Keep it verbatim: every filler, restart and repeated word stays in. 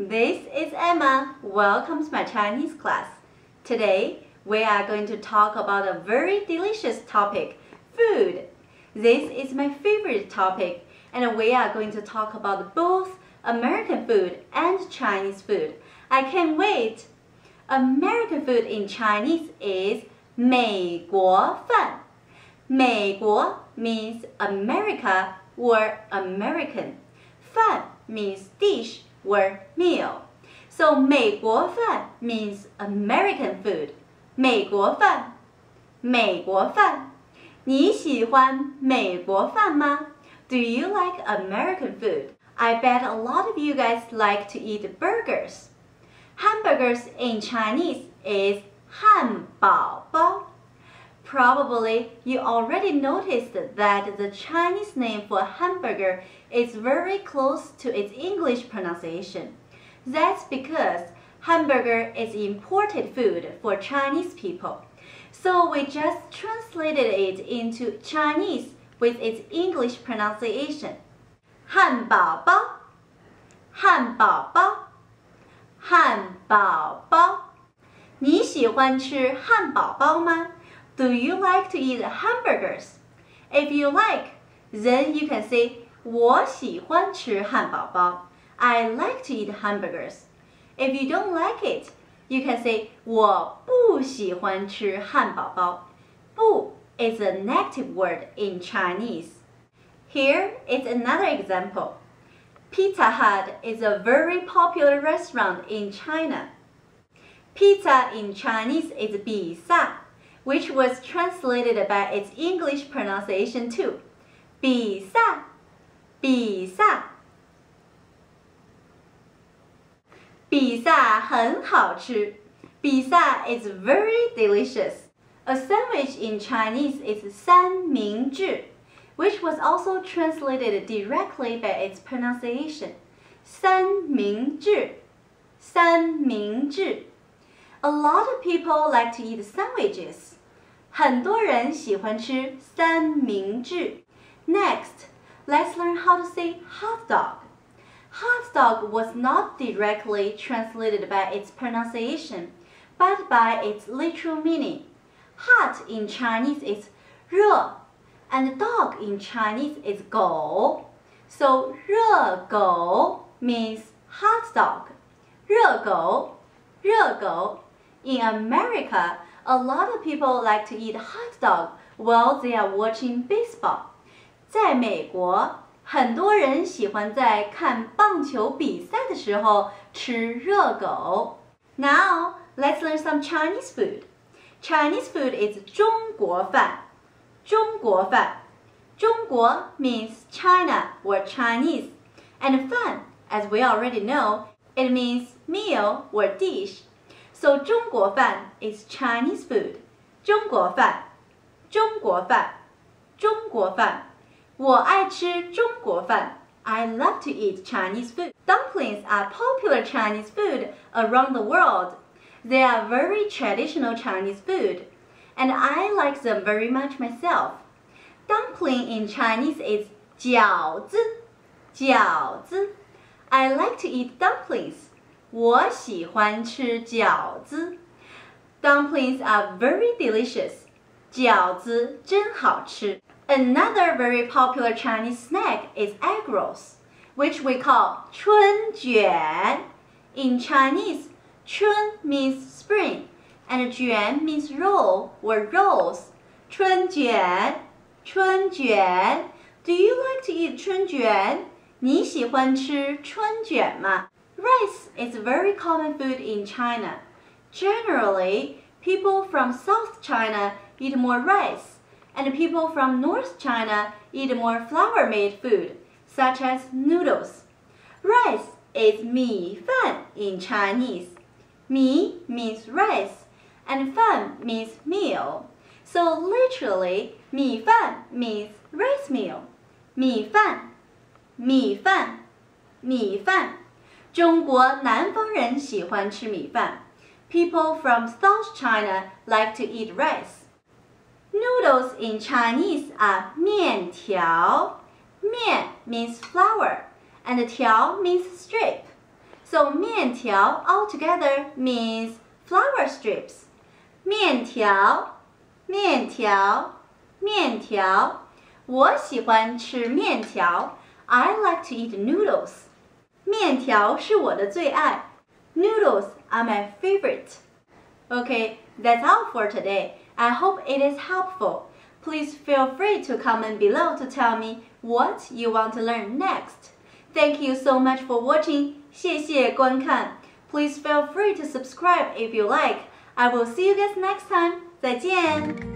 This is Emma. Welcome to my Chinese class. Today, we are going to talk about a very delicious topic, food. This is my favorite topic, and we are going to talk about both American food and Chinese food. I can't wait. American food in Chinese is 美国饭. 美国 means America or American. 饭 means dish or meal. So 美国饭 means American food. 美国饭，美国饭。你喜欢美国饭吗？ Do you like American food? I bet a lot of you guys like to eat burgers. Hamburgers in Chinese is 汉堡包. Probably you already noticed that the Chinese name for hamburger is very close to its English pronunciation. That's because hamburger is imported food for Chinese people. So we just translated it into Chinese with its English pronunciation. 汉堡包，汉堡包，汉堡包。你喜欢吃汉堡包吗？ Do you like to eat hamburgers? If you like, then you can say 我喜欢吃汉堡包. I like to eat hamburgers. If you don't like it, you can say 我不喜欢吃汉堡包. 不 is a negative word in Chinese. Here is another example. Pizza Hut is a very popular restaurant in China. Pizza in Chinese is 比萨, which was translated by its English pronunciation too. 比萨，比萨。比萨很好吃。比萨 is very delicious. A sandwich in Chinese is 三明治, which was also translated directly by its pronunciation. 三明治，三明治。A lot of people like to eat sandwiches. 很多人喜欢吃三明治。Next, let's learn how to say hot dog. Hot dog was not directly translated by its pronunciation, but by its literal meaning. Hot in Chinese is 热, and dog in Chinese is 狗. So 热狗 means hot dog. 热狗，热狗。In America, a lot of people like to eat hot dog while they are watching baseball. 在美国，很多人喜欢在看棒球比赛的时候吃热狗。Now, let's learn some Chinese food. Chinese food is 中国饭，中国饭。中国 means China or Chinese, and 饭, as we already know, it means meal or dish. So 中国饭 is Chinese food. 中国饭，中国饭，中国饭。我爱吃中国饭。I love to eat Chinese food. Dumplings are popular Chinese food around the world. They are very traditional Chinese food, and I like them very much myself. Dumpling in Chinese is 饺子，饺子。I like to eat dumplings. 我喜欢吃饺子。Dumplings are very delicious. 饺子真好吃。Another very popular Chinese snack is egg rolls, which we call 春卷. In Chinese, 春 means spring, and 卷 means roll or rolls. 春卷，春卷。Do you like to eat 春卷？你喜欢吃春卷吗？ Rice is a very common food in China. Generally, people from South China eat more rice, and people from North China eat more flour-made food, such as noodles. Rice is 米饭 in Chinese. 米 means rice, and 饭 means meal. So literally, 米饭 means rice meal. 米饭，米饭，米饭。中国南方人喜欢吃米饭。People from South China like to eat rice. Noodles in Chinese are 面条. 面 means flour, and 条 means strip. So 面条 altogether means flour strips. 面条，面条，面条。我喜欢吃面条。I like to eat noodles. 面条是我的最爱。Noodles are my favorite. Okay, that's all for today. I hope it is helpful. Please feel free to comment below to tell me what you want to learn next. Thank you so much for watching. 谢谢观看。Please feel free to subscribe if you like. I will see you guys next time. 再见。